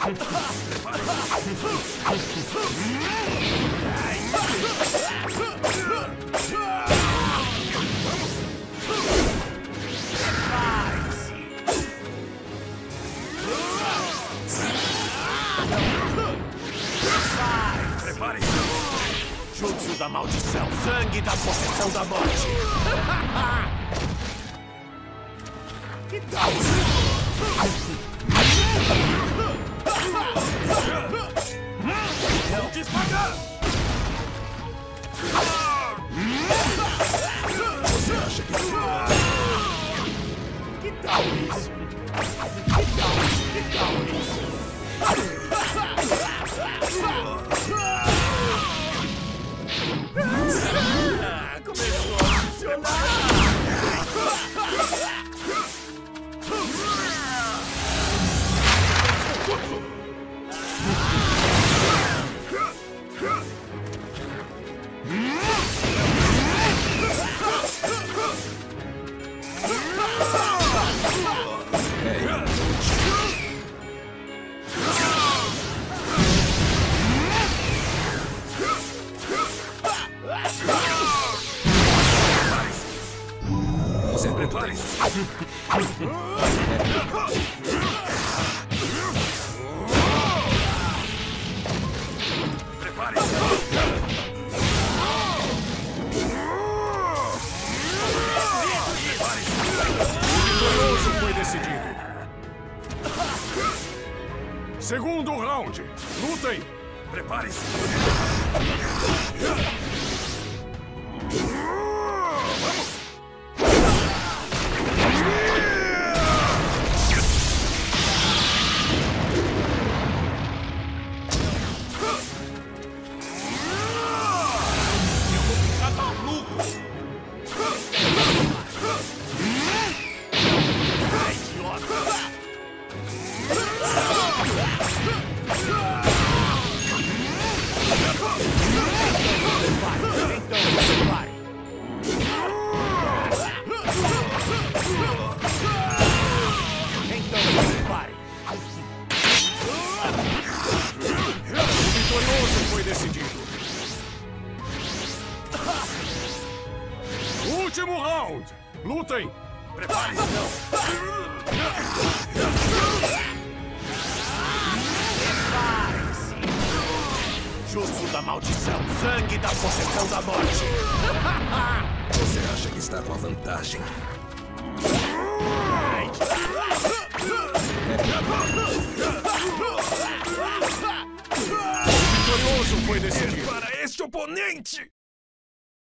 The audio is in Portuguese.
Prepare-se! Jutsu da maldição, sangue da possessão da morte! Que tal isso? Não despagar! Você acha que... Que tal isso? Que tal isso? Começou a funcionar! Você prepare-se! Prepare-se! O vitorioso foi decidido. Segundo round. Lutem! Prepare-se! Último round! Lutem! Prepare-se! Prepare-se! Jutsu da maldição, sangue da possessão da morte! Você acha que está com a vantagem? O vitorioso foi decidido! Para este oponente!